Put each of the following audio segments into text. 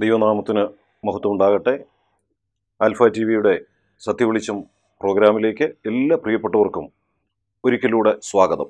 ദൈവനാമത്തിന് മഹത്വം ഉണ്ടാകട്ടെ. ആൽഫ ടിവിയുടെ സത്യവെളിച്ചം പ്രോഗ്രാമിലേക്ക് എല്ലാ പ്രിയപ്പെട്ടവർക്കും ഒരിക്കലൂടെ സ്വാഗതം.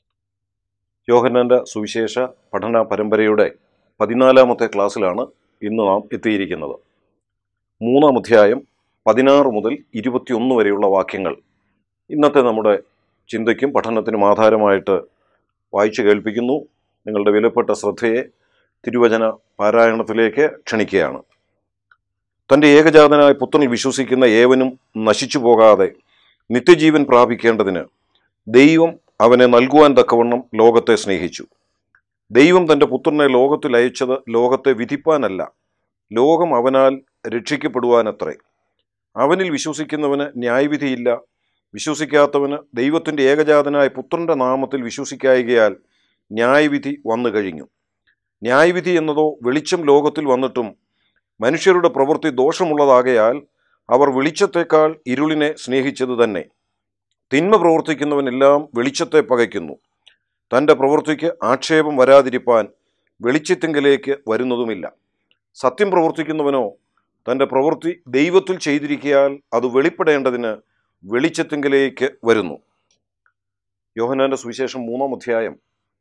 യോഹന്നാൻ്റെ സുവിശേഷ പഠന പരമ്പരയുടെ 14ാമത്തെ ക്ലാസ്സിലാണ് ഇന്ന് നാം എത്തിയിരിക്കുന്നത്. 3-ാം അധ്യായം 16 മുതൽ 21 വരെയുള്ള വാക്യങ്ങൾ ഇന്നത്തെ നമ്മുടെ ചിന്തയ്ക്കും പഠനത്തിനും ആധാരമായിട്ട് വായിച്ചു കേൾപ്പിക്കുന്നു. നിങ്ങളുടെ വിലപ്പെട്ട ശ്രദ്ധയെ തിരുവചന പാരായണത്തിലേക്ക് ക്ഷണിക്കുകയാണ്. തൻ്റെ ഏകജാതനായ പുത്രനിൽ വിശ്വസിക്കുന്ന ഏവനും നശിച്ചു പോകാതെ നിത്യജീവൻ പ്രാപിക്കേണ്ടതിന് ദൈവം അവനെ നൽകുവാൻ തക്കവണ്ണം ലോകത്തെ സ്നേഹിച്ചു. ദൈവം തൻ്റെ പുത്രനെ ലോകത്തിൽ അയച്ചത് ലോകത്തെ വിധിപ്പാനല്ല, ലോകം അവനാൽ രക്ഷിക്കപ്പെടുവാനത്രേ. അവനിൽ വിശ്വസിക്കുന്നവന് ന്യായവിധിയില്ല. വിശ്വസിക്കാത്തവന് ദൈവത്തിൻ്റെ ഏകജാതനായ പുത്രൻ്റെ നാമത്തിൽ വിശ്വസിക്കായികയാൽ ന്യായവിധി വന്നു കഴിഞ്ഞു. ന്യായവിധി എന്നതോ വെളിച്ചം ലോകത്തിൽ വന്നിട്ടും മനുഷ്യരുടെ പ്രവൃത്തി ദോഷമുള്ളതാകയാൽ അവർ വെളിച്ചത്തേക്കാൾ ഇരുളിനെ സ്നേഹിച്ചത് തന്നെ. തിന്മ പ്രവർത്തിക്കുന്നവനെല്ലാം വെളിച്ചത്തെ പകയ്ക്കുന്നു, തൻ്റെ പ്രവൃത്തിക്ക് ആക്ഷേപം വരാതിരിപ്പാൻ വെളിച്ചത്തിങ്കലേക്ക് വരുന്നതുമില്ല. സത്യം പ്രവർത്തിക്കുന്നവനോ തൻ്റെ പ്രവൃത്തി ദൈവത്തിൽ ചെയ്തിരിക്കയാൽ അത് വെളിപ്പെടേണ്ടതിന് വെളിച്ചത്തിങ്കലേക്ക് വരുന്നു. യോഹന്നാൻ്റെ സുവിശേഷം 3-ാം അധ്യായം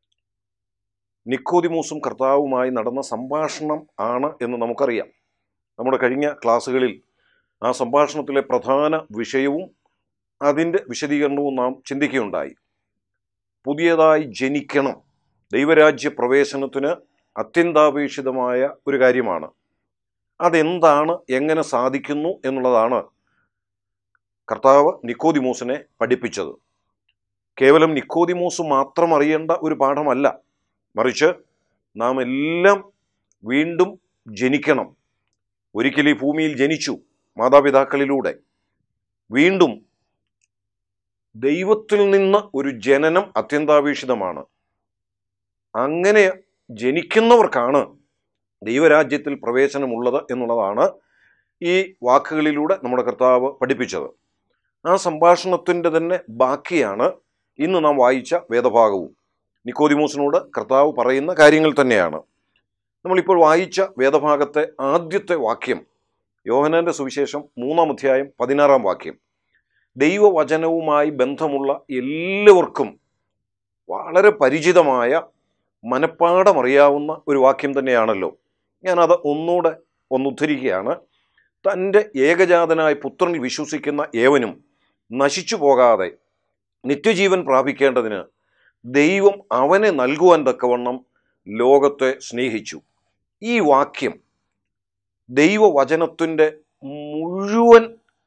നിക്കോദിമോസും കർത്താവുമായി നടന്ന സംഭാഷണം ആണ് എന്ന് നമുക്കറിയാം. നമ്മുടെ കഴിഞ്ഞ ക്ലാസ്സുകളിൽ ആ സംഭാഷണത്തിലെ പ്രധാന വിഷയവും അതിൻ്റെ വിശദീകരണവും നാം ചിന്തിക്കുകയുണ്ടായി. പുതിയതായി ജനിക്കണം ദൈവരാജ്യ പ്രവേശനത്തിന് അത്യന്താപേക്ഷിതമായ ഒരു കാര്യമാണ്. അതെന്താണ്, എങ്ങനെ സാധിക്കുന്നു എന്നുള്ളതാണ് കർത്താവ് നിക്കോദിമോസിനെ പഠിപ്പിച്ചത്. കേവലം നിക്കോദിമോസ് മാത്രം അറിയേണ്ട ഒരു പാഠമല്ല, മറിച്ച് നാം എല്ലാം വീണ്ടും ജനിക്കണം. ഒരിക്കൽ ഈ ഭൂമിയിൽ ജനിച്ചു മാതാപിതാക്കളിലൂടെ, വീണ്ടും ദൈവത്തിൽ നിന്ന് ഒരു ജനനം അത്യന്താപേക്ഷിതമാണ്. അങ്ങനെ ജനിക്കുന്നവർക്കാണ് ദൈവരാജ്യത്തിൽ പ്രവേശനമുള്ളത് എന്നുള്ളതാണ് ഈ വാക്കുകളിലൂടെ നമ്മുടെ കർത്താവ് പഠിപ്പിച്ചത്. ആ സംഭാഷണത്തിൻ്റെ തന്നെ ബാക്കിയാണ് ഇന്ന് നാം വായിച്ച വേദഭാഗവും. നിക്കോദിമോസിനോട് കർത്താവ് പറയുന്ന കാര്യങ്ങൾ തന്നെയാണ്. നമ്മളിപ്പോൾ വായിച്ച വേദഭാഗത്തെ ആദ്യത്തെ വാക്യം യോഹന്നാൻ്റെ സുവിശേഷം 3-ാം അധ്യായം 16-ാം വാക്യം. ദൈവവചനവുമായി ബന്ധമുള്ള എല്ലാവർക്കും വളരെ പരിചിതമായ, മനഃപ്പാഠമറിയാവുന്ന ഒരു വാക്യം തന്നെയാണല്ലോ. ഞാനത് ഒന്നുകൂടെ ഉദ്ധരിക്കുകയാണ്. തൻ്റെ ഏകജാതനായ പുത്രനിൽ വിശ്വസിക്കുന്ന ഏവനും നശിച്ചു പോകാതെ നിത്യജീവൻ പ്രാപിക്കേണ്ടതിന് ദൈവം അവനെ നൽകുവാൻ തക്കവണ്ണം ലോകത്തെ സ്നേഹിച്ചു. ഈ വാക്യം ദൈവവചനത്തിൻ്റെ മുഴുവൻ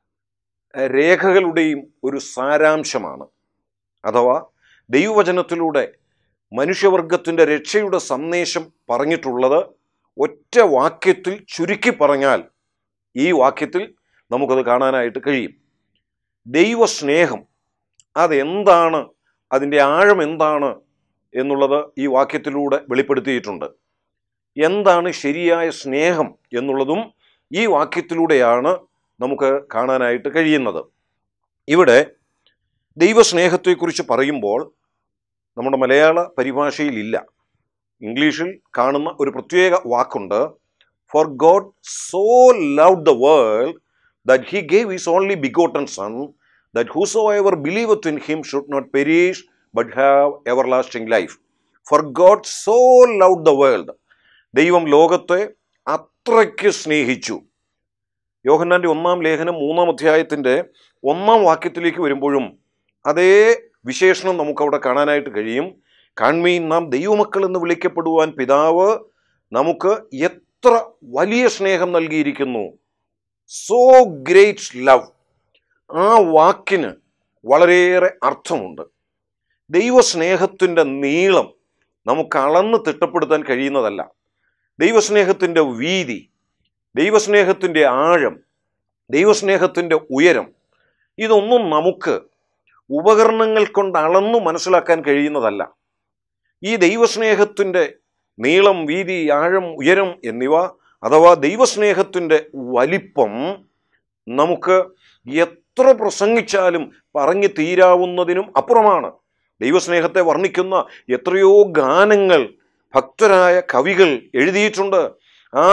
രേഖകളുടെയും ഒരു സാരാംശമാണ്. അഥവാ ദൈവവചനത്തിലൂടെ മനുഷ്യവർഗത്തിൻ്റെ രക്ഷയുടെ സന്ദേശം പറഞ്ഞിട്ടുള്ളത് ഒറ്റ വാക്യത്തിൽ ചുരുക്കി പറഞ്ഞാൽ ഈ വാക്യത്തിൽ നമുക്കത് കാണാനായിട്ട് കഴിയും. ദൈവസ്നേഹം അതെന്താണ്, അതിൻ്റെ ആഴം എന്താണ് എന്നുള്ളത് ഈ വാക്യത്തിലൂടെ വെളിപ്പെടുത്തിയിട്ടുണ്ട്. എന്താണ് ശരിയായ സ്നേഹം എന്നുള്ളതും ഈ വാക്യത്തിലൂടെയാണ് നമുക്ക് കാണാനായിട്ട് കഴിയുന്നത്. ഇവിടെ ദൈവസ്നേഹത്തെക്കുറിച്ച് പറയുമ്പോൾ നമ്മുടെ മലയാള പരിഭാഷയിലില്ല, ഇംഗ്ലീഷിൽ കാണുന്ന ഒരു പ്രത്യേക വാക്കുണ്ട്. For God so loved the world that he gave his only begotten son that whosoever believeth in him should not perish but have everlasting life. For God so loved the world. ദൈവം ലോകത്തെ അത്രയ്ക്ക് സ്നേഹിച്ചു. യോഹന്നാൻ്റെ 1-ാം ലേഖനം 3-ാം അധ്യായത്തിൻ്റെ 1-ാം വാക്യത്തിലേക്ക് വരുമ്പോഴും അതേ വിശേഷണം നമുക്കവിടെ കാണാനായിട്ട് കഴിയും. കാൺമീൻ, നാം ദൈവമക്കൾ എന്ന് വിളിക്കപ്പെടുവാൻ പിതാവ് നമുക്ക് എത്ര വലിയ സ്നേഹം നൽകിയിരിക്കുന്നു. So great love. ആ വാക്കിന് വളരെയേറെ അർത്ഥമുണ്ട്. ദൈവസ്നേഹത്തിൻ്റെ നീളം നമുക്ക് അളന്ന് തിട്ടപ്പെടുത്താൻ കഴിയുന്നതല്ല. ദൈവസ്നേഹത്തിൻ്റെ വീതി, ദൈവസ്നേഹത്തിൻ്റെ ആഴം, ദൈവസ്നേഹത്തിൻ്റെ ഉയരം, ഇതൊന്നും നമുക്ക് ഉപകരണങ്ങൾ കൊണ്ട് അളന്നു മനസ്സിലാക്കാൻ കഴിയുന്നതല്ല. ഈ ദൈവസ്നേഹത്തിൻ്റെ നീളം, വീതി, ആഴം, ഉയരം എന്നിവ അഥവാ ദൈവസ്നേഹത്തിൻ്റെ വലിപ്പം നമുക്ക് എത്ര പ്രസംഗിച്ചാലും പറഞ്ഞു തീരാവുന്നതിനും അപ്പുറമാണ്. ദൈവസ്നേഹത്തെ വർണ്ണിക്കുന്ന എത്രയോ ഗാനങ്ങൾ ഭക്തരായ കവികൾ എഴുതിയിട്ടുണ്ട്. ആ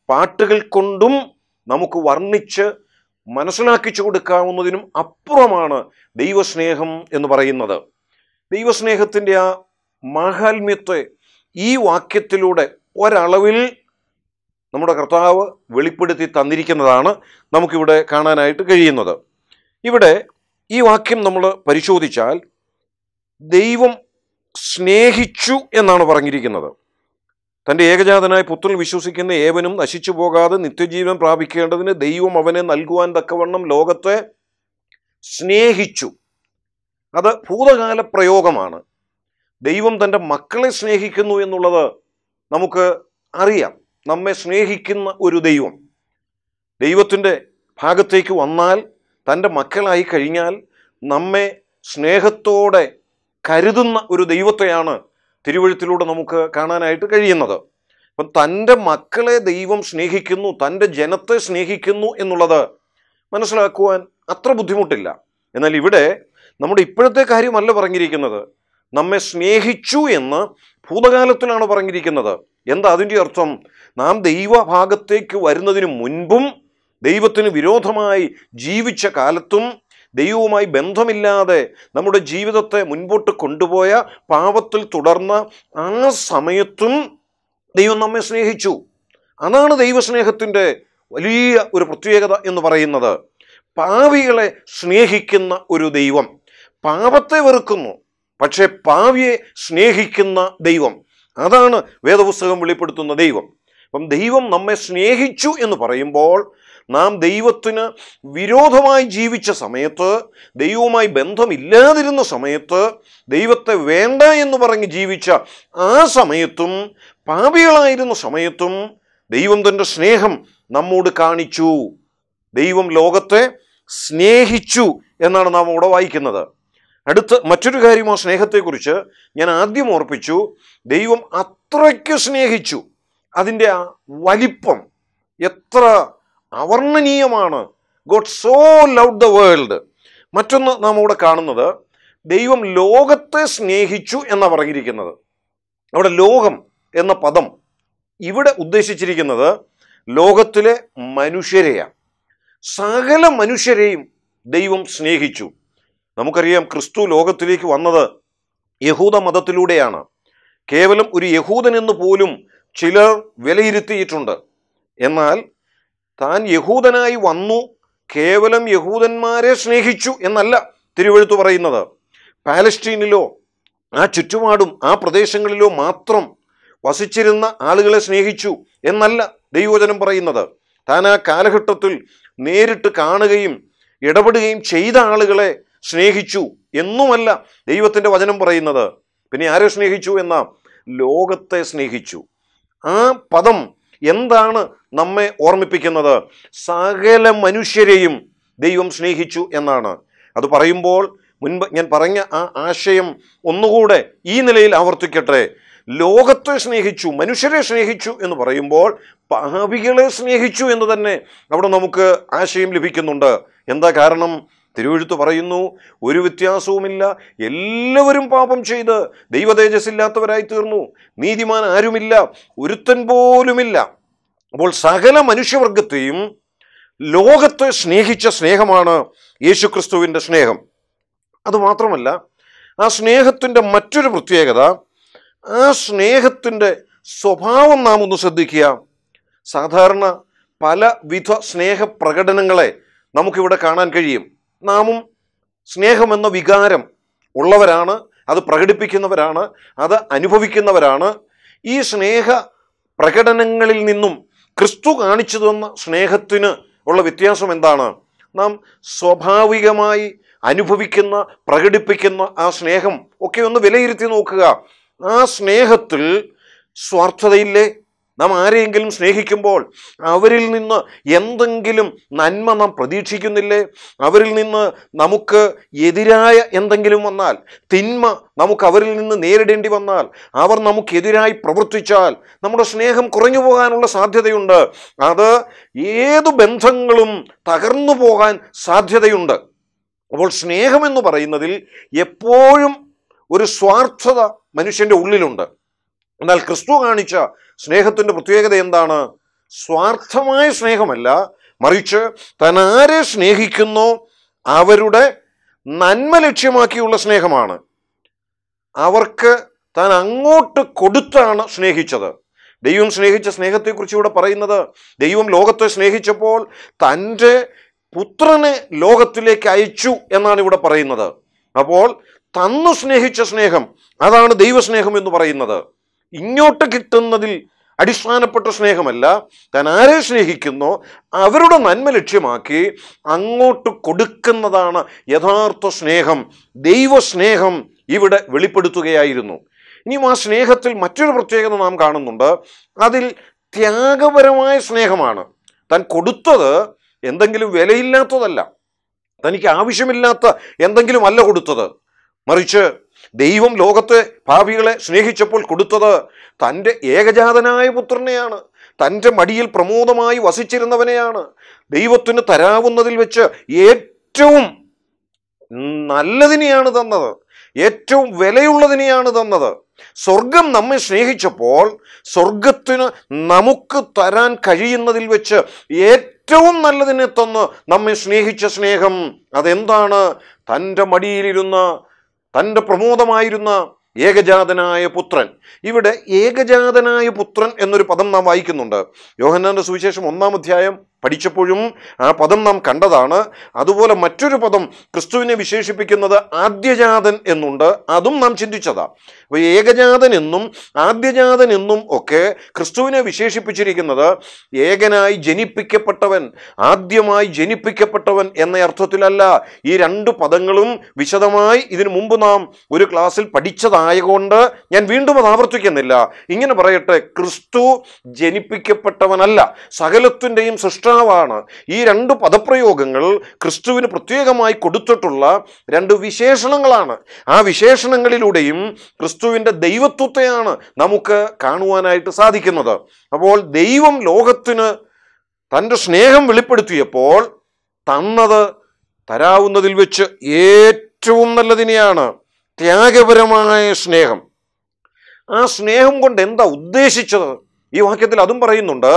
പാട്ടുകൾ കൊണ്ടും നമുക്ക് വർണ്ണിച്ച് മനസ്സിലാക്കിച്ചു കൊടുക്കാവുന്നതിനും അപ്പുറമാണ് ദൈവസ്നേഹം എന്ന് പറയുന്നത്. ദൈവസ്നേഹത്തിൻ്റെ ആ മാഹാത്മ്യത്തെ ഈ വാക്യത്തിലൂടെ ഒരളവിൽ നമ്മുടെ കർത്താവ് വെളിപ്പെടുത്തി തന്നിരിക്കുന്നതാണ് നമുക്കിവിടെ കാണാനായിട്ട് കഴിയുന്നത്. ഇവിടെ ഈ വാക്യം നമ്മൾ പരിശോധിച്ചാൽ ദൈവം സ്നേഹിച്ചു എന്നാണ് പറഞ്ഞിരിക്കുന്നത്. തൻ്റെ ഏകജാതനായ പുത്രൻ വിശ്വസിക്കുന്ന ഏവനും നശിച്ചു പോകാതെ നിത്യജീവൻ പ്രാപിക്കേണ്ടതിന് ദൈവം അവനെ നൽകുവാൻ തക്കവണ്ണം ലോകത്തെ സ്നേഹിച്ചു. അത് ഭൂതകാല പ്രയോഗമാണ്. ദൈവം തൻ്റെ മക്കളെ സ്നേഹിക്കുന്നു എന്നുള്ളത് നമുക്ക് അറിയാം. നമ്മെ സ്നേഹിക്കുന്ന ഒരു ദൈവം ദൈവത്തിൻ്റെ ഭാഗത്തേക്ക് വന്നാൽ, തൻ്റെ മക്കളായി കഴിഞ്ഞാൽ നമ്മെ സ്നേഹത്തോടെ കരുതുന്ന ഒരു ദൈവത്തെയാണ് തിരുവെഴുത്തിലൂടെ നമുക്ക് കാണാനായിട്ട് കഴിയുന്നത്. അപ്പം തൻ്റെ മക്കളെ ദൈവം സ്നേഹിക്കുന്നു, തൻ്റെ ജനത്തെ സ്നേഹിക്കുന്നു എന്നുള്ളത് മനസ്സിലാക്കുവാൻ അത്ര ബുദ്ധിമുട്ടില്ല. എന്നാൽ ഇവിടെ നമ്മുടെ ഇപ്പോഴത്തെ കാര്യമല്ല പറഞ്ഞിരിക്കുന്നത്. നമ്മെ സ്നേഹിച്ചു എന്ന് ഭൂതകാലത്തിലാണ് പറഞ്ഞിരിക്കുന്നത്. എന്താ അതിൻ്റെ അർത്ഥം? നാം ദൈവഭാഗത്തേക്ക് വരുന്നതിന് മുൻപും ദൈവത്തിന് വിരോധമായി ജീവിച്ച കാലത്തും ദൈവവുമായി ബന്ധമില്ലാതെ നമ്മുടെ ജീവിതത്തെ മുൻപോട്ട് കൊണ്ടുപോയ പാപത്തിൽ തുടർന്ന ആ സമയത്തും ദൈവം നമ്മെ സ്നേഹിച്ചു. അതാണ് ദൈവസ്നേഹത്തിൻ്റെ വലിയ ഒരു പ്രത്യേകത എന്ന് പറയുന്നത്. പാപികളെ സ്നേഹിക്കുന്ന ഒരു ദൈവം, പാപത്തെ വെറുക്കുന്നു പക്ഷെ പാപിയെ സ്നേഹിക്കുന്ന ദൈവം, അതാണ് വേദപുസ്തകം വെളിപ്പെടുത്തുന്ന ദൈവം. അപ്പം ദൈവം നമ്മെ സ്നേഹിച്ചു എന്ന് പറയുമ്പോൾ നാം ദൈവത്തിന് വിരോധമായി ജീവിച്ച സമയത്ത്, ദൈവവുമായി ബന്ധമില്ലാതിരുന്ന സമയത്ത്, ദൈവത്തെ വേണ്ട എന്ന് പറഞ്ഞ് ജീവിച്ച ആ സമയത്തും, പാപികളായിരുന്ന സമയത്തും ദൈവം തൻ്റെ സ്നേഹം നമ്മോട് കാണിച്ചു. ദൈവം ലോകത്തെ സ്നേഹിച്ചു എന്നാണ് നാം ഇവിടെ വായിക്കുന്നത്. അടുത്ത മറ്റൊരു കാര്യം, ആ സ്നേഹത്തെക്കുറിച്ച് ഞാൻ ആദ്യം ഓർപ്പിച്ചു. ദൈവം അത്രയ്ക്ക് സ്നേഹിച്ചു. അതിൻ്റെ ആ വലിപ്പം എത്ര അവർണ്ണനീയമാണ്. God so loved the world. മറ്റൊന്ന് നാം ഇവിടെ കാണുന്നത്, ദൈവം ലോകത്തെ സ്നേഹിച്ചു എന്നാണ് പറഞ്ഞിരിക്കുന്നത്. അവിടെ ലോകം എന്ന പദം ഇവിടെ ഉദ്ദേശിച്ചിരിക്കുന്നത് ലോകത്തിലെ മനുഷ്യരെയാണ്. സകല മനുഷ്യരെയും ദൈവം സ്നേഹിച്ചു. നമുക്കറിയാം, ക്രിസ്തു ലോകത്തിലേക്ക് വന്നത് യഹൂദ മതത്തിലൂടെയാണ്. കേവലം ഒരു യഹൂദൻ എന്ന് പോലും ചിലർ വിലയിരുത്തിയിട്ടുണ്ട്. എന്നാൽ താൻ യഹൂദനായി വന്നു, കേവലം യഹൂദന്മാരെ സ്നേഹിച്ചു എന്നല്ല തിരുവെഴുത്ത് പറയുന്നത്. പാലസ്റ്റീനിലോ ആ ചുറ്റുപാടും ആ പ്രദേശങ്ങളിലോ മാത്രം വസിച്ചിരുന്ന ആളുകളെ സ്നേഹിച്ചു എന്നല്ല ദൈവവചനം പറയുന്നത്. താൻ ആ കാലഘട്ടത്തിൽ നേരിട്ട് കാണുകയും ഇടപെടുകയും ചെയ്ത ആളുകളെ സ്നേഹിച്ചു എന്നുമല്ല ദൈവത്തിൻ്റെ വചനം പറയുന്നത്. പിന്നെ ആരെ സ്നേഹിച്ചു എന്നാ? ലോകത്തെ സ്നേഹിച്ചു. ആ പദം എന്താണ് നമ്മെ ഓർമ്മിപ്പിക്കുന്നത്? സകല മനുഷ്യരെയും ദൈവം സ്നേഹിച്ചു എന്നാണ്. അത് പറയുമ്പോൾ മുൻപ് ഞാൻ പറഞ്ഞ ആ ആശയം ഒന്നുകൂടെ ഈ നിലയിൽ ആവർത്തിക്കട്ടെ. ലോകത്തെ സ്നേഹിച്ചു, മനുഷ്യരെ സ്നേഹിച്ചു എന്ന് പറയുമ്പോൾ പാപികളെ സ്നേഹിച്ചു എന്ന് തന്നെ അവിടെ നമുക്ക് ആശയം ലഭിക്കുന്നുണ്ട്. എന്താ കാരണം? തിരുവെഴുത്ത് പറയുന്നു, ഒരു വ്യത്യാസവുമില്ല, എല്ലാവരും പാപം ചെയ്ത് ദൈവതേജസ്സില്ലാത്തവരായി തീർന്നു, നീതിമാൻ ആരുമില്ല, ഒരുത്തൻ പോലുമില്ല. അപ്പോൾ സകല മനുഷ്യവർഗത്തെയും ലോകത്തെ സ്നേഹിച്ച സ്നേഹമാണ് യേശുക്രിസ്തുവിൻ്റെ സ്നേഹം. അതുമാത്രമല്ല, ആ സ്നേഹത്തിൻ്റെ മറ്റൊരു പ്രത്യേകത, ആ സ്നേഹത്തിൻ്റെ സ്വഭാവം നാം ഒന്ന് ശ്രദ്ധിക്കുക. സാധാരണ പലവിധ സ്നേഹപ്രകടനങ്ങളെ നമുക്കിവിടെ കാണാൻ കഴിയും. നാമും സ്നേഹമെന്ന വികാരം ഉള്ളവരാണ്, അത് പ്രകടിപ്പിക്കുന്നവരാണ്, അത് അനുഭവിക്കുന്നവരാണ്. ഈ സ്നേഹ പ്രകടനങ്ങളിൽ നിന്നും ക്രിസ്തു കാണിച്ചു തന്ന സ്നേഹത്തിന് ഉള്ള വ്യത്യാസം എന്താണ്? നാം സ്വാഭാവികമായി അനുഭവിക്കുന്ന, പ്രകടിപ്പിക്കുന്ന ആ സ്നേഹം ഒക്കെ ഒന്ന് വിലയിരുത്തി നോക്കുക. ആ സ്നേഹത്തിൽ സ്വാർത്ഥതയില്ലേ? നാം ആരെയെങ്കിലും സ്നേഹിക്കുമ്പോൾ അവരിൽ നിന്ന് എന്തെങ്കിലും നന്മ നാം പ്രതീക്ഷിക്കുന്നില്ലേ? അവരിൽ നിന്ന് നമുക്ക് എതിരായ എന്തെങ്കിലും വന്നാൽ, തിന്മ നമുക്ക് അവരിൽ നിന്ന് നേരിടേണ്ടി വന്നാൽ, അവർ നമുക്കെതിരായി പ്രവർത്തിച്ചാൽ നമ്മുടെ സ്നേഹം കുറഞ്ഞു പോകാനുള്ള സാധ്യതയുണ്ട്. അത് ഏതു ബന്ധങ്ങളും തകർന്നു പോകാൻ സാധ്യതയുണ്ട്. അപ്പോൾ സ്നേഹമെന്ന് പറയുന്നതിൽ എപ്പോഴും ഒരു സ്വാർത്ഥത മനുഷ്യൻ്റെ ഉള്ളിലുണ്ട്. എന്നാൽ ക്രിസ്തു കാണിച്ച സ്നേഹത്തിൻ്റെ പ്രത്യേകത എന്താണ്? സ്വാർത്ഥമായ സ്നേഹമല്ല, മറിച്ച് താൻ ആരെ സ്നേഹിക്കുന്നോ അവരുടെ നന്മ ലക്ഷ്യമാക്കിയുള്ള സ്നേഹമാണ്. അവർക്ക് താൻ അങ്ങോട്ട് കൊടുത്താണ് സ്നേഹിച്ചത്. ദൈവം സ്നേഹിച്ച സ്നേഹത്തെക്കുറിച്ച് ഇവിടെ പറയുന്നത്, ദൈവം ലോകത്തെ സ്നേഹിച്ചപ്പോൾ തൻ്റെ പുത്രനെ ലോകത്തിലേക്ക് അയച്ചു എന്നാണ് ഇവിടെ പറയുന്നത്. അപ്പോൾ തന്നു സ്നേഹിച്ച സ്നേഹം, അതാണ് ദൈവസ്നേഹം എന്ന് പറയുന്നത്. ഇങ്ങോട്ട് കിട്ടുന്നതിൽ അടിസ്ഥാനപ്പെട്ട സ്നേഹമല്ല, താൻ ആരെ സ്നേഹിക്കുന്നോ അവരുടെ നന്മ ലക്ഷ്യമാക്കി അങ്ങോട്ട് കൊടുക്കുന്നതാണ് യഥാർത്ഥ സ്നേഹം. ദൈവസ്നേഹം ഇവിടെ വെളിപ്പെടുത്തുകയായിരുന്നു. ഇനിയും ആ സ്നേഹത്തിൽ മറ്റൊരു പ്രത്യേകത നാം കാണുന്നുണ്ട്. അതിൽ ത്യാഗപരമായ സ്നേഹമാണ്. താൻ കൊടുത്തത് എന്തെങ്കിലും വിലയില്ലാത്തതല്ല, തനിക്ക് ആവശ്യമില്ലാത്ത എന്തെങ്കിലും അല്ല കൊടുത്തത്. മറിച്ച് ദൈവം ലോകത്തെ പാപികളെ സ്നേഹിച്ചപ്പോൾ കൊടുത്തത് തൻ്റെ ഏകജാതനായ പുത്രനെയാണ്. തൻ്റെ മടിയിൽ പ്രമോദമായി വസിച്ചിരുന്നവനെയാണ്. ദൈവത്തിന് തരാവുന്നതിൽ വെച്ച് ഏറ്റവും നല്ലതിനെയാണ് തന്നത്, ഏറ്റവും വിലയുള്ളതിനെയാണ് തന്നത്. സ്വർഗം നമ്മെ സ്നേഹിച്ചപ്പോൾ സ്വർഗത്തിന് നമുക്ക് തരാൻ കഴിയുന്നതിൽ വെച്ച് ഏറ്റവും നല്ലതിനെ തന്ന് നമ്മെ സ്നേഹിച്ച സ്നേഹം അതെന്താണ്? തൻ്റെ മടിയിലിരുന്ന, തൻ്റെ പ്രമോദമായിരുന്ന ഏകജാതനായ പുത്രൻ. ഇവിടെ ഏകജാതനായ പുത്രൻ എന്നൊരു പദം നാം വായിക്കുന്നുണ്ട്. യോഹന്നാന്റെ സുവിശേഷം 1-ാം അധ്യായം പഠിച്ചപ്പോഴും ആ പദം നാം കണ്ടതാണ്. അതുപോലെ മറ്റൊരു പദം ക്രിസ്തുവിനെ വിശേഷിപ്പിക്കുന്നത് ആദ്യജാതൻ എന്നുണ്ട്, അതും നാം ചിന്തിച്ചതാ. അപ്പോൾ ഏകജാതൻ എന്നും ആദ്യജാതൻ എന്നും ഒക്കെ ക്രിസ്തുവിനെ വിശേഷിപ്പിച്ചിരിക്കുന്നത് ഏകനായി ജനിപ്പിക്കപ്പെട്ടവൻ, ആദ്യമായി ജനിപ്പിക്കപ്പെട്ടവൻ എന്ന അർത്ഥത്തിലല്ല. ഈ രണ്ട് പദങ്ങളും വിശദമായി ഇതിനു മുമ്പ് നാം ഒരു ക്ലാസ്സിൽ പഠിച്ചതായതുകൊണ്ട് ഞാൻ വീണ്ടും അത് ആവർത്തിക്കുന്നില്ല. ഇങ്ങനെ പറയട്ടെ, ക്രിസ്തു ജനിപ്പിക്കപ്പെട്ടവനല്ല, സകലത്തിൻ്റെയും സൃഷ്ടാവാണ്. ഈ രണ്ട് പദപ്രയോഗങ്ങൾ ക്രിസ്തുവിന് പ്രത്യേകമായി കൊടുത്തിട്ടുള്ള രണ്ട് വിശേഷണങ്ങളാണ്. ആ വിശേഷണങ്ങളിലൂടെയും ക്രിസ്തുവിൻ്റെ ദൈവത്വത്തെയാണ് നമുക്ക് കാണുവാനായിട്ട് സാധിക്കുന്നത്. അപ്പോൾ ദൈവം ലോകത്തിന് തൻ്റെ സ്നേഹം വെളിപ്പെടുത്തിയപ്പോൾ തന്നത് തരാവുന്നതിൽ വെച്ച് ഏറ്റവും നല്ലതിനെയാണ്, ത്യാഗപരമായ സ്നേഹം. ആ സ്നേഹം കൊണ്ട് എന്താ ഉദ്ദേശിച്ചത്? ഈ വാക്യത്തിൽ അതും പറയുന്നുണ്ട്.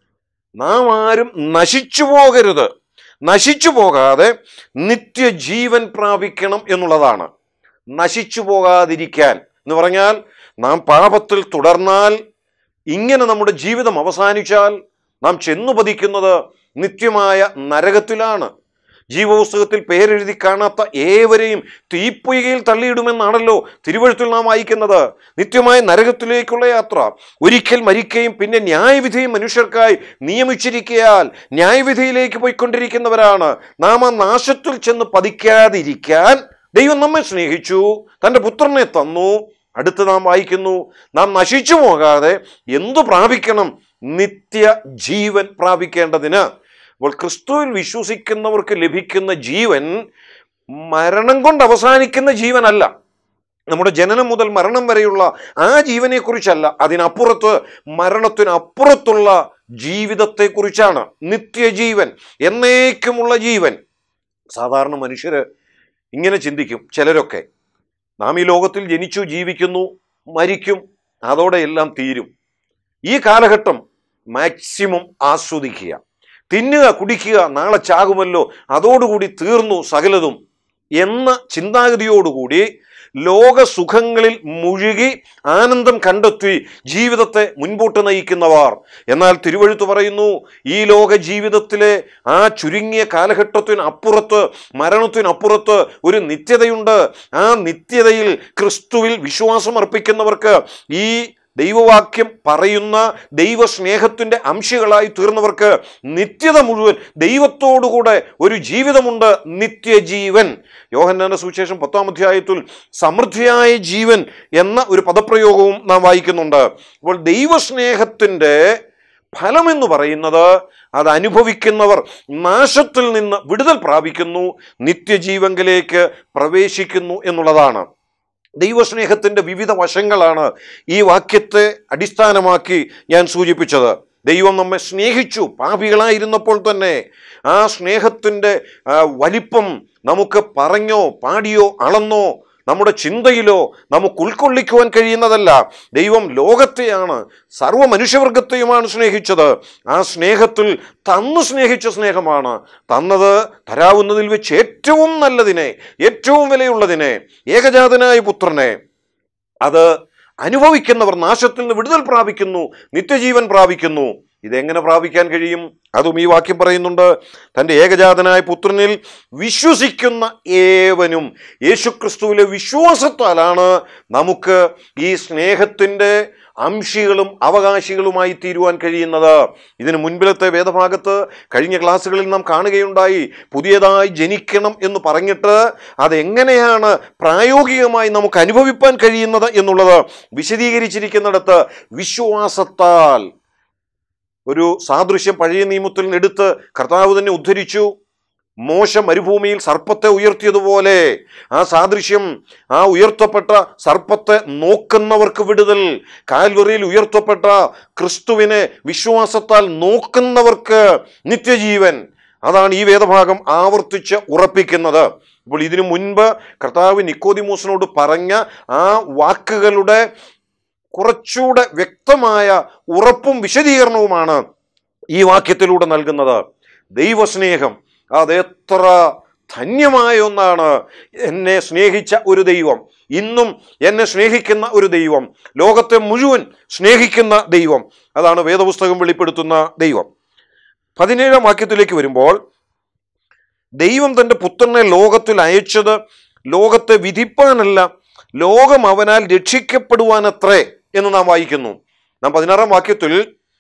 നാം ആരും നശിച്ചു പോകരുത്, നശിച്ചു പോകാതെ നിത്യജീവൻ പ്രാപിക്കണം എന്നുള്ളതാണ്. നശിച്ചു പോകാതിരിക്കാൻ എന്ന് പറഞ്ഞാൽ, നാം പാപത്തിൽ തുടർന്നാൽ, ഇങ്ങനെ നമ്മുടെ ജീവിതം അവസാനിച്ചാൽ നാം ചെന്നു പതിക്കുന്നത് നിത്യമായ നരകത്തിലാണ്. ജീവപുസ്തകത്തിൽ പേരെഴുതി കാണാത്ത ഏവരെയും തീപ്പൊയ്കയിൽ തള്ളിയിടുമെന്നാണല്ലോ തിരുവെഴുത്തിൽ നാം വായിക്കുന്നത്. നിത്യമായ നരകത്തിലേക്കുള്ള യാത്ര. ഒരിക്കൽ മരിക്കുകയും പിന്നെ ന്യായവിധിയും മനുഷ്യർക്കായി നിയമിച്ചിരിക്കയാൽ ന്യായവിധിയിലേക്ക് പോയിക്കൊണ്ടിരിക്കുന്നവരാണ് നാം. ആ നാശത്തിൽ ചെന്ന് പതിക്കാതിരിക്കാൻ ദൈവം നമ്മെ സ്നേഹിച്ചു, തൻ്റെ പുത്രനെ തന്നു. അടുത്ത് നാം വായിക്കുന്നു, നാം നശിച്ചു പോകാതെ എന്തു പ്രാപിക്കണം? നിത്യ ജീവൻ പ്രാപിക്കേണ്ടതിന്. അപ്പോൾ ക്രിസ്തുവിൽ വിശ്വസിക്കുന്നവർക്ക് ലഭിക്കുന്ന ജീവൻ മരണം കൊണ്ട് അവസാനിക്കുന്ന ജീവനല്ല. നമ്മുടെ ജനനം മുതൽ മരണം വരെയുള്ള ആ ജീവനെക്കുറിച്ചല്ല, അതിനപ്പുറത്ത്, മരണത്തിനപ്പുറത്തുള്ള ജീവിതത്തെക്കുറിച്ചാണ്. നിത്യജീവൻ, എന്നേക്കുമുള്ള ജീവൻ. സാധാരണ മനുഷ്യര് ഇങ്ങനെ ചിന്തിക്കും, ചിലരൊക്കെ, നാം ഈ ലോകത്തിൽ ജനിച്ചു, ജീവിക്കുന്നു, മരിക്കും, അതോടെ എല്ലാം തീരും. ഈ കാലഘട്ടം മാക്സിമം ആസ്വദിക്കുക, തിന്നുക, കുടിക്കുക, നാളെ ചാകുമല്ലോ, അതോടുകൂടി തീർന്നു സകലതും എന്ന ചിന്താഗതിയോടുകൂടി ലോക സുഖങ്ങളിൽ മുഴുകി ആനന്ദം കണ്ടെത്തി ജീവിതത്തെ മുൻപോട്ട് നയിക്കുന്നവർ. എന്നാൽ തിരുവെഴുത്ത് പറയുന്നു, ഈ ലോക ജീവിതത്തിലെ ആ ചുരുങ്ങിയ കാലഘട്ടത്തിനപ്പുറത്ത്, മരണത്തിനപ്പുറത്ത് ഒരു നിത്യതയുണ്ട്. ആ നിത്യതയിൽ ക്രിസ്തുവിൽ വിശ്വാസം അർപ്പിക്കുന്നവർക്ക്, ഈ ദൈവവാക്യം പറയുന്ന ദൈവസ്നേഹത്തിൻ്റെ അംശികളായി തീർന്നവർക്ക് നിത്യത മുഴുവൻ ദൈവത്തോടുകൂടെ ഒരു ജീവിതമുണ്ട്, നിത്യജീവൻ. യോഹന്നാന്റെ സുവിശേഷം 10-ാം അധ്യായത്തിൽ സമൃദ്ധിയായ ജീവൻ എന്ന ഒരു പദപ്രയോഗവും നാം വായിക്കുന്നുണ്ട്. അപ്പോൾ ദൈവസ്നേഹത്തിൻ്റെ ഫലമെന്ന് പറയുന്നത്, അത് അനുഭവിക്കുന്നവർ നാശത്തിൽ നിന്ന് വിടുതൽ പ്രാപിക്കുന്നു, നിത്യജീവങ്കിലേക്ക് പ്രവേശിക്കുന്നു എന്നുള്ളതാണ്. ദൈവസ്നേഹത്തിൻ്റെ വിവിധ വശങ്ങളാണ് ഈ വാക്യത്തെ അടിസ്ഥാനമാക്കി ഞാൻ സൂചിപ്പിച്ചത്. ദൈവം നമ്മെ സ്നേഹിച്ചു പാപികളായിരുന്നപ്പോൾ തന്നെ. ആ സ്നേഹത്തിൻ്റെ വലിപ്പം നമുക്ക് പറഞ്ഞോ പാടിയോ അളന്നോ നമ്മുടെ ചിന്തയിലോ നമുക്ക് ഉൾക്കൊള്ളിക്കുവാൻ കഴിയുന്നതല്ല. ദൈവം ലോകത്തെയാണ്, സർവ്വ മനുഷ്യവർഗത്തെയുമാണ് സ്നേഹിച്ചത്. ആ സ്നേഹത്തിൽ തന്നു സ്നേഹിച്ച സ്നേഹമാണ്. തന്നത് തരാവുന്നതിൽ വെച്ച് ഏറ്റവും നല്ലതിനെ, ഏറ്റവും വിലയുള്ളതിനെ, ഏകജാതനായ പുത്രനെ. അത് അനുഭവിക്കുന്നവർ നാശത്തിൽ നിന്ന് വിടുതൽ പ്രാപിക്കുന്നു, നിത്യജീവൻ പ്രാപിക്കുന്നു. ഇതെങ്ങനെ പ്രാപിക്കാൻ കഴിയും? അതും ഈ വാക്യം പറയുന്നുണ്ട്. തൻ്റെ ഏകജാതനായ പുത്രനിൽ വിശ്വസിക്കുന്ന ഏവനും, യേശുക്രിസ്തുവിലെ വിശ്വാസത്താലാണ് നമുക്ക് ഈ സ്നേഹത്തിൻ്റെ അംശികളും അവകാശികളുമായി തീരുവാൻ കഴിയുന്നത്. ഇതിന് മുൻപിലത്തെ വേദഭാഗത്ത് കഴിഞ്ഞ ക്ലാസ്സുകളിൽ നാം കാണുകയുണ്ടായി. പുതിയതായി ജനിക്കണം എന്ന് പറഞ്ഞിട്ട് അതെങ്ങനെയാണ് പ്രായോഗികമായി നമുക്ക് അനുഭവിപ്പാൻ കഴിയുന്നത് എന്നുള്ളത് വിശദീകരിച്ചിരിക്കുന്നിടത്ത് വിശ്വാസത്താൽ ഒരു സാദൃശ്യം പഴയ നിയമത്തിൽ നിന്ന് എടുത്ത് കർത്താവ് തന്നെ ഉദ്ധരിച്ചു. മോശ മരുഭൂമിയിൽ സർപ്പത്തെ ഉയർത്തിയതുപോലെ ആ സാദൃശ്യം, ആ ഉയർത്തപ്പെട്ട സർപ്പത്തെ നോക്കുന്നവർക്ക് വിടുതൽ, കാൽവറിയിൽ ഉയർത്തപ്പെട്ട ക്രിസ്തുവിനെ വിശ്വാസത്താൽ നോക്കുന്നവർക്ക് നിത്യജീവൻ. അതാണ് ഈ വേദഭാഗം ആവർത്തിച്ച് ഉറപ്പിക്കുന്നത്. അപ്പോൾ ഇതിനു മുൻപ് കർത്താവ് നിക്കോദിമോസിനോട് പറഞ്ഞ ആ വാക്കുകളുടെ കുറച്ചുകൂടെ വ്യക്തമായ ഉറപ്പും വിശദീകരണവുമാണ് ഈ വാക്യത്തിലൂടെ നൽകുന്നത്. ദൈവസ്നേഹം അതെത്ര ധന്യമായ ഒന്നാണ്. എന്നെ സ്നേഹിച്ച ഒരു ദൈവം, ഇന്നും എന്നെ സ്നേഹിക്കുന്ന ഒരു ദൈവം, ലോകത്തെ മുഴുവൻ സ്നേഹിക്കുന്ന ദൈവം, അതാണ് വേദപുസ്തകം വെളിപ്പെടുത്തുന്ന ദൈവം. 17-ാം വാക്യത്തിലേക്ക് വരുമ്പോൾ, ദൈവം തൻ്റെ പുത്രനെ ലോകത്തിൽ അയച്ചത് ലോകത്തെ വിധിപ്പാനല്ല, ലോകം അവനാൽ രക്ഷിക്കപ്പെടുവാനത്രേ എന്ന് നാം വായിക്കുന്നു. നാം 16-ാം വാക്യത്തിൽ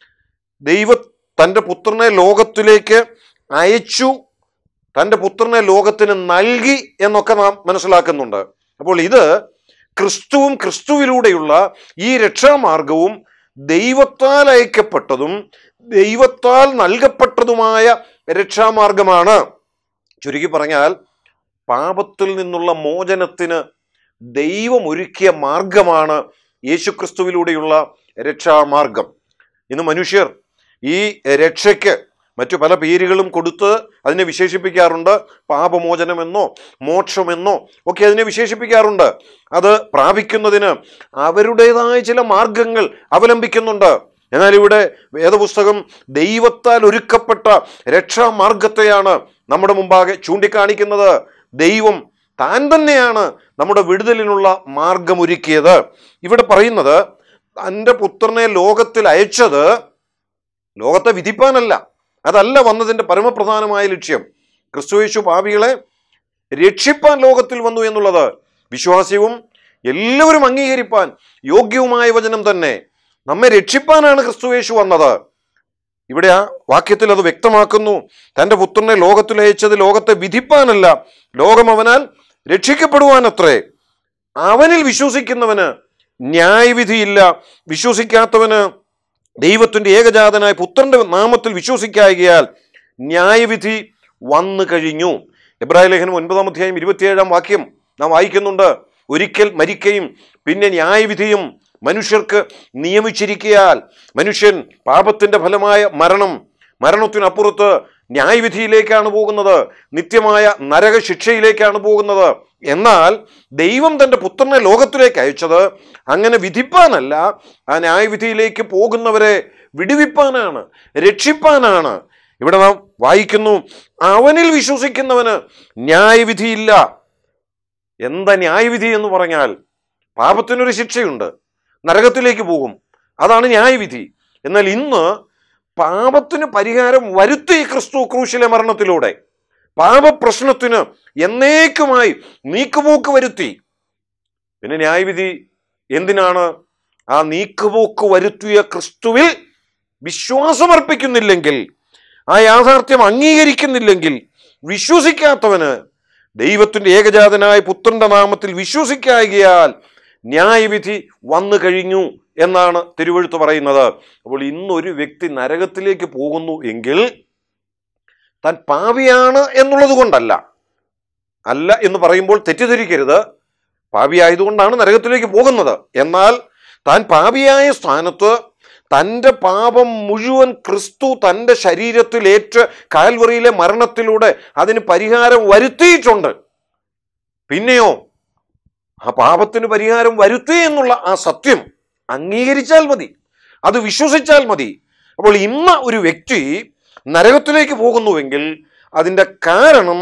ദൈവം തൻ്റെ പുത്രനെ ലോകത്തിലേക്ക് അയച്ചു, തൻ്റെ പുത്രനെ ലോകത്തിന് നൽകി എന്നൊക്കെ നാം മനസ്സിലാക്കുന്നുണ്ട്. അപ്പോൾ ഇത് ക്രിസ്തുവും ക്രിസ്തുവിലൂടെയുള്ള ഈ രക്ഷാമാർഗവും ദൈവത്താൽ അയക്കപ്പെട്ടതും ദൈവത്താൽ നൽകപ്പെട്ടതുമായ രക്ഷാമാർഗമാണ്. ചുരുക്കി പറഞ്ഞാൽ പാപത്തിൽ നിന്നുള്ള മോചനത്തിന് ദൈവം ഒരുക്കിയ മാർഗമാണ് യേശുക്രിസ്തുവിലൂടെയുള്ള രക്ഷാമാർഗം. ഇന്ന് മനുഷ്യർ ഈ രക്ഷയ്ക്ക് മറ്റു പല പേരുകളും കൊടുത്ത് അതിനെ വിശേഷിപ്പിക്കാറുണ്ട്. പാപമോചനമെന്നോ മോക്ഷമെന്നോ ഒക്കെ അതിനെ വിശേഷിപ്പിക്കാറുണ്ട്. അത് പ്രാപിക്കുന്നതിന് അവരുടേതായ ചില മാർഗങ്ങൾ അവലംബിക്കുന്നുണ്ട്. എന്നാൽ ഇവിടെ വേദപുസ്തകം ദൈവത്താൽ ഒരുക്കപ്പെട്ട രക്ഷാമാർഗത്തെയാണ് നമ്മുടെ മുമ്പാകെ ചൂണ്ടിക്കാണിക്കുന്നത്. ദൈവം താൻ തന്നെയാണ് നമ്മുടെ വിടുതലിനുള്ള മാർഗമൊരുക്കിയത്. ഇവിടെ പറയുന്നത് തൻ്റെ പുത്രനെ ലോകത്തിൽ അയച്ചത് ലോകത്തെ വിധിപ്പാനല്ല, അതല്ല വന്നതിൻ്റെ പരമപ്രധാനമായ ലക്ഷ്യം. ക്രിസ്തുയേശു പാപികളെ രക്ഷിപ്പാൻ ലോകത്തിൽ വന്നു എന്നുള്ളത് വിശ്വാസ്യവും എല്ലാവരും അംഗീകരിപ്പാൻ യോഗ്യവുമായ വചനം തന്നെ. നമ്മെ രക്ഷിപ്പാനാണ് ക്രിസ്തുയേശു വന്നത്. ഇവിടെ ആ വാക്യത്തിൽ അത് വ്യക്തമാക്കുന്നു. തൻ്റെ പുത്രനെ ലോകത്തിൽ അയച്ചത് ലോകത്തെ വിധിപ്പാനല്ല, ലോകം അവനാൽ രക്ഷിക്കപ്പെടുവാനത്രേ. അവനിൽ വിശ്വസിക്കുന്നവന് ന്യായവിധിയില്ല. വിശ്വസിക്കാത്തവന് ദൈവത്തിൻ്റെ ഏകജാതനായ പുത്രന്റെ നാമത്തിൽ വിശ്വസിക്കായകയാൽ ന്യായവിധി വന്നു കഴിഞ്ഞു. എബ്രായ ലേഖനം 9-ാം അധ്യായം 27-ാം വാക്യം നാം വായിക്കുന്നുണ്ട്. ഒരിക്കൽ മരിക്കയും പിന്നെ ന്യായവിധിയും മനുഷ്യർക്ക് നിയമിച്ചിരിക്കയാൽ മനുഷ്യൻ പാപത്തിന്റെ ഫലമായ മരണത്തിനപ്പുറത്ത് ന്യായവിധിയിലേക്കാണ് പോകുന്നത്, നിത്യമായ നരകശിക്ഷയിലേക്കാണ് പോകുന്നത്. എന്നാൽ ദൈവം തൻ്റെ പുത്രനെ ലോകത്തിലേക്ക് അയച്ചത് അങ്ങനെ വിധിപ്പാനല്ല, ആ ന്യായവിധിയിലേക്ക് പോകുന്നവരെ വിടുവിപ്പാനാണ്, രക്ഷിപ്പാനാണ്. ഇവിടെ നാം വായിക്കുന്നു, അവനിൽ വിശ്വസിക്കുന്നവന് ന്യായവിധിയില്ല. എന്താ ന്യായവിധി എന്ന് പറഞ്ഞാൽ? പാപത്തിനൊരു ശിക്ഷയുണ്ട്, നരകത്തിലേക്ക് പോകും, അതാണ് ന്യായവിധി. എന്നാൽ ഇന്ന് പാപത്തിന് പരിഹാരം വരുത്തി ക്രിസ്തു ക്രൂശിലെ മരണത്തിലൂടെ. പാപപ്രശ്നത്തിന് എന്നേക്കുമായി നീക്കുപോക്ക് വരുത്തി. പിന്നെ ന്യായവിധി എന്തിനാണ്? ആ നീക്കുപോക്ക് വരുത്തിയ ക്രിസ്തുവിൽ വിശ്വാസമർപ്പിക്കുന്നില്ലെങ്കിൽ, ആ യാഥാർത്ഥ്യം അംഗീകരിക്കുന്നില്ലെങ്കിൽ, വിശ്വസിക്കാത്തവന് ദൈവത്തിൻ്റെ ഏകജാതനായ പുത്രന്റെ നാമത്തിൽ വിശ്വസിക്കായകയാൽ ന്യായവിധി വന്നു കഴിഞ്ഞു എന്നാണ് തിരുവെഴുത്ത് പറയുന്നത്. അപ്പോൾ ഇന്നൊരു വ്യക്തി നരകത്തിലേക്ക് പോകുന്നു എങ്കിൽ താൻ പാപിയാണ് എന്നുള്ളത് കൊണ്ടല്ല. അല്ല എന്ന് പറയുമ്പോൾ തെറ്റിദ്ധരിക്കരുത്. പാപിയായതുകൊണ്ടാണ് നരകത്തിലേക്ക് പോകുന്നത്. എന്നാൽ താൻ പാപിയായ സ്ഥാനത്ത് തൻ്റെ പാപം മുഴുവൻ ക്രിസ്തു തൻ്റെ ശരീരത്തിൽ ഏറ്റ് കാൽവറിയിലെ മരണത്തിലൂടെ അതിന് പരിഹാരം വരുത്തിയിട്ടുണ്ട്. പിന്നെയോ ആ പാപത്തിന് പരിഹാരം വരുത്തി എന്നുള്ള ആ സത്യം അംഗീകരിച്ചാൽ മതി, അത് വിശ്വസിച്ചാൽ മതി. അപ്പോൾ ഇന്ന് ഒരു വ്യക്തി നരകത്തിലേക്ക് പോകുന്നുവെങ്കിൽ അതിൻ്റെ കാരണം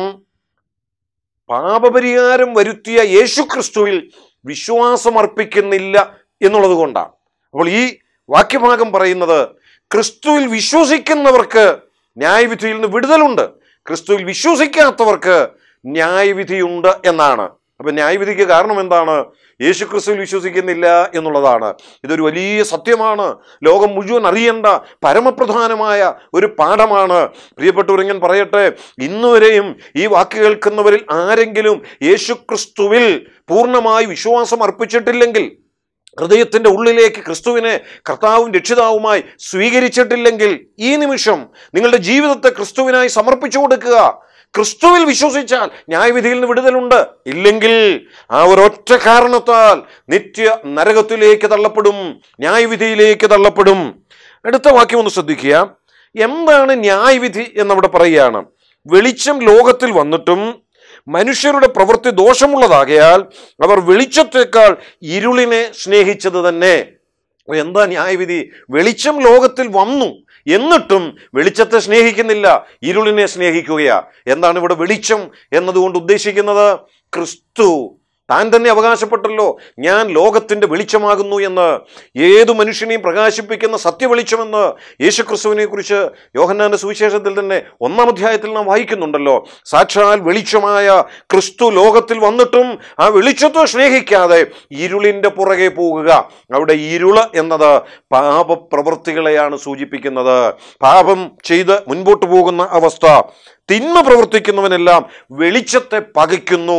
പാപപരിഹാരം വരുത്തിയ യേശുക്രിസ്തുവിൽ വിശ്വാസമർപ്പിക്കുന്നില്ല എന്നുള്ളത് കൊണ്ടാണ്. അപ്പോൾ ഈ വാക്യഭാഗം പറയുന്നത് ക്രിസ്തുവിൽ വിശ്വസിക്കുന്നവർക്ക് ന്യായവിധിയിൽ നിന്ന് വിടുതലുണ്ട്, ക്രിസ്തുവിൽ വിശ്വസിക്കാത്തവർക്ക് ന്യായവിധിയുണ്ട് എന്നാണ്. അപ്പൊ ന്യായവിധിക്ക് കാരണം എന്താണ്? യേശുക്രിസ്തുവിൽ വിശ്വസിക്കുന്നില്ല എന്നുള്ളതാണ്. ഇതൊരു വലിയ സത്യമാണ്, ലോകം മുഴുവൻ അറിയേണ്ട പരമപ്രധാനമായ ഒരു പാഠമാണ്. പ്രിയപ്പെട്ടവർ, ഞാൻ പറയട്ടെ, ഇന്നുവരെയും ഈ വാക്ക് കേൾക്കുന്നവരിൽ ആരെങ്കിലും യേശുക്രിസ്തുവിൽ പൂർണ്ണമായി വിശ്വാസം അർപ്പിച്ചിട്ടില്ലെങ്കിൽ, ഹൃദയത്തിൻ്റെ ഉള്ളിലേക്ക് ക്രിസ്തുവിനെ കർത്താവും രക്ഷിതാവുമായി സ്വീകരിച്ചിട്ടില്ലെങ്കിൽ, ഈ നിമിഷം നിങ്ങളുടെ ജീവിതത്തെ ക്രിസ്തുവിനായി സമർപ്പിച്ചു കൊടുക്കുക. ക്രിസ്തുവിൽ വിശ്വസിച്ചാൽ ന്യായവിധിയിൽ നിന്ന് വിടുതലുണ്ട്, ഇല്ലെങ്കിൽ ആ ഒരൊറ്റ കാരണത്താൽ നിത്യ നരകത്തിലേക്ക് തള്ളപ്പെടും, ന്യായവിധിയിലേക്ക് തള്ളപ്പെടും. അടുത്ത വാക്യം ഒന്ന് ശ്രദ്ധിക്കുക. എന്താണ് ന്യായവിധി എന്നവിടെ പറയുകയാണ്? വെളിച്ചം ലോകത്തിൽ വന്നിട്ടും മനുഷ്യരുടെ പ്രവൃത്തി ദോഷമുള്ളതാകയാൽ അവർ വെളിച്ചത്തേക്കാൾ ഇരുളിനെ സ്നേഹിച്ചത് തന്നെ. എന്താ ന്യായവിധി? വെളിച്ചം ലോകത്തിൽ വന്നു, എന്നിട്ടും വെളിച്ചത്തെ സ്നേഹിക്കുന്നില്ല, ഇരുളിനെ സ്നേഹിക്കുകയാ. എന്താണ് ഇവിടെ വെളിച്ചം എന്നതുകൊണ്ട് ഉദ്ദേശിക്കുന്നത്? ക്രിസ്തു താൻ തന്നെ അവകാശപ്പെട്ടല്ലോ, ഞാൻ ലോകത്തിൻ്റെ വെളിച്ചമാകുന്നു എന്ന്. ഏതു മനുഷ്യനെയും പ്രകാശിപ്പിക്കുന്ന സത്യവെളിച്ചമെന്ന് യേശുക്രിസ്തുവിനെ കുറിച്ച് യോഹന്നാന്റെ സുവിശേഷത്തിൽ തന്നെ 1-ാം അധ്യായത്തിൽ നാം വായിക്കുന്നുണ്ടല്ലോ. സാക്ഷാൽ വെളിച്ചമായ ക്രിസ്തു ലോകത്തിൽ വന്നിട്ടും ആ വെളിച്ചത്തെ സ്നേഹിക്കാതെ ഇരുളിൻ്റെ പുറകെ പോകുക. അവിടെ ഇരുള് എന്നത് പാപപ്രവൃത്തികളെയാണ് സൂചിപ്പിക്കുന്നത്. പാപം ചെയ്ത് മുൻപോട്ട് പോകുന്ന അവസ്ഥ. തിന്മ പ്രവർത്തിക്കുന്നവനെല്ലാം വെളിച്ചത്തെ പകയ്ക്കുന്നു.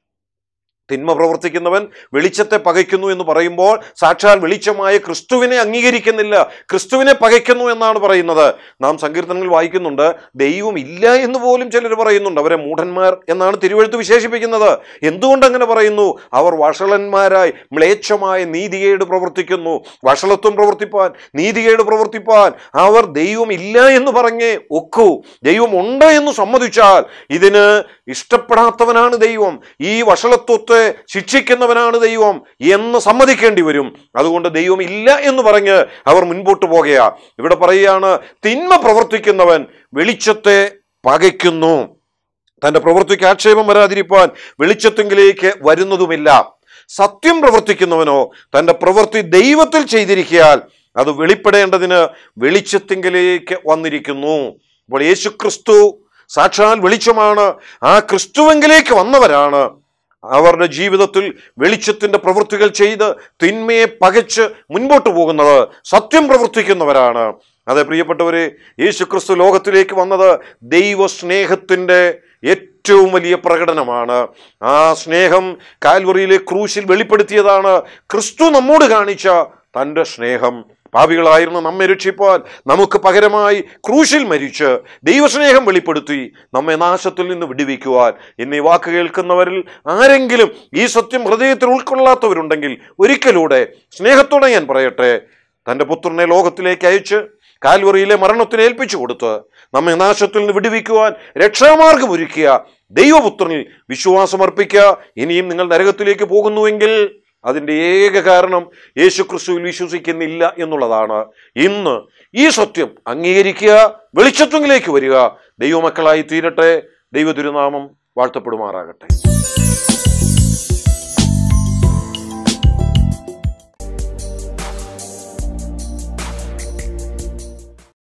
തിന്മ പ്രവർത്തിക്കുന്നവൻ വെളിച്ചത്തെ പകയ്ക്കുന്നു എന്ന് പറയുമ്പോൾ സാക്ഷാൽ വെളിച്ചമായ ക്രിസ്തുവിനെ അംഗീകരിക്കുന്നില്ല, ക്രിസ്തുവിനെ പകയ്ക്കുന്നു എന്നാണ് പറയുന്നത്. നാം സങ്കീർത്തനങ്ങൾ വായിക്കുന്നുണ്ട്, ദൈവം ഇല്ല എന്ന് പോലും ചിലർ പറയുന്നുണ്ട്. അവരെ മൂഢന്മാർ എന്നാണ് തിരുവെഴുത്ത് വിശേഷിപ്പിക്കുന്നത്. എന്തുകൊണ്ട് അങ്ങനെ പറയുന്നു? അവർ വഷളന്മാരായി മ്ലേച്ഛമായ നീതികേട് പ്രവർത്തിക്കുന്നു. വഷളത്വം പ്രവർത്തിപ്പാൻ, നീതികേട് പ്രവർത്തിപ്പാൻ അവർ ദൈവം ഇല്ല എന്ന് പറഞ്ഞേ ഒക്കൂ. ദൈവം ഉണ്ട് എന്ന് സമ്മതിച്ചാൽ ഇതിന് ഇഷ്ടപ്പെടാത്തവനാണ് ദൈവം, ഈ വഷളത്വത്തെ ശിക്ഷിക്കുന്നവനാണ് ദൈവം എന്ന് സമ്മതിക്കേണ്ടി വരും. അതുകൊണ്ട് ദൈവം ഇല്ല എന്ന് പറഞ്ഞ് അവർ മുൻപോട്ട് പോകുകയാ. ഇവിടെ പറയുകയാണ്, തിന്മ പ്രവർത്തിക്കുന്നവൻ വെളിച്ചത്തെ പകയ്ക്കുന്നു. തൻ്റെ പ്രവൃത്തിക്ക് ആക്ഷേപം വരാതിരിപ്പാൻ വെളിച്ചത്തെങ്കിലേക്ക് വരുന്നതുമില്ല. സത്യം പ്രവർത്തിക്കുന്നവനോ തൻ്റെ പ്രവൃത്തി ദൈവത്തിൽ ചെയ്തിരിക്കയാൽ അത് വെളിപ്പെടേണ്ടതിന് വെളിച്ചത്തെങ്കിലേക്ക് വന്നിരിക്കുന്നു. അപ്പോൾ യേശുക്രിസ്തു സാക്ഷാൽ വെളിച്ചമാണ്. ആ ക്രിസ്തുവെങ്കിലേക്ക് വന്നവരാണ് അവരുടെ ജീവിതത്തിൽ വെളിച്ചത്തിൻ്റെ പ്രവൃത്തികൾ ചെയ്ത് തിന്മയെ പകച്ച് മുൻപോട്ട് പോകുന്നത്. സത്യം പ്രവർത്തിക്കുന്നവരാണ്. അതെ പ്രിയപ്പെട്ടവരെ, യേശുക്രിസ്തു ലോകത്തിലേക്ക് വന്നത് ദൈവസ്നേഹത്തിൻ്റെ ഏറ്റവും വലിയ പ്രകടനമാണ്. ആ സ്നേഹം കാൽവറിയിലെ ക്രൂശിൽ വെളിപ്പെടുത്തിയതാണ്. ക്രിസ്തു നമ്മോട് കാണിച്ച തൻ്റെ സ്നേഹം. പാപികളായിരുന്ന നമ്മെ രക്ഷിപ്പാൻ നമുക്ക് പകരമായി ക്രൂശിൽ മരിച്ച് ദൈവസ്നേഹം വെളിപ്പെടുത്തി നമ്മെ നാശത്തിൽ നിന്ന് വിടുവിക്കുവാൻ. എന്നീ വാക്ക് കേൾക്കുന്നവരിൽ ആരെങ്കിലും ഈ സത്യം ഹൃദയത്തിൽ ഉൾക്കൊള്ളാത്തവരുണ്ടെങ്കിൽ ഒരിക്കലൂടെ സ്നേഹത്തോടെ ഞാൻ പറയട്ടെ, തൻ്റെ പുത്രനെ ലോകത്തിലേക്ക് അയച്ച് കാൽവറിയിലെ മരണത്തിന് ഏൽപ്പിച്ചു കൊടുത്ത് നമ്മെ നാശത്തിൽ നിന്ന് വിടുവിക്കുവാൻ രക്ഷാമാർഗം ഒരുക്കിയ ദൈവപുത്രനിൽ വിശ്വാസമർപ്പിക്കുക. ഇനിയും നിങ്ങൾ നരകത്തിലേക്ക് പോകുന്നുവെങ്കിൽ അതിൻ്റെ ഏക കാരണം യേശുക്രിസ്തുവിൽ വിശ്വസിക്കുന്നില്ല എന്നുള്ളതാണ്. ഇന്ന് ഈ സത്യം അംഗീകരിക്കുക, വെളിച്ചത്വത്തിലേക്ക് വരിക. ദൈവമക്കളായി തീരട്ടെ. ദൈവ തിരുനാമം വാഴ്ത്തപ്പെടുമാറാകട്ടെ.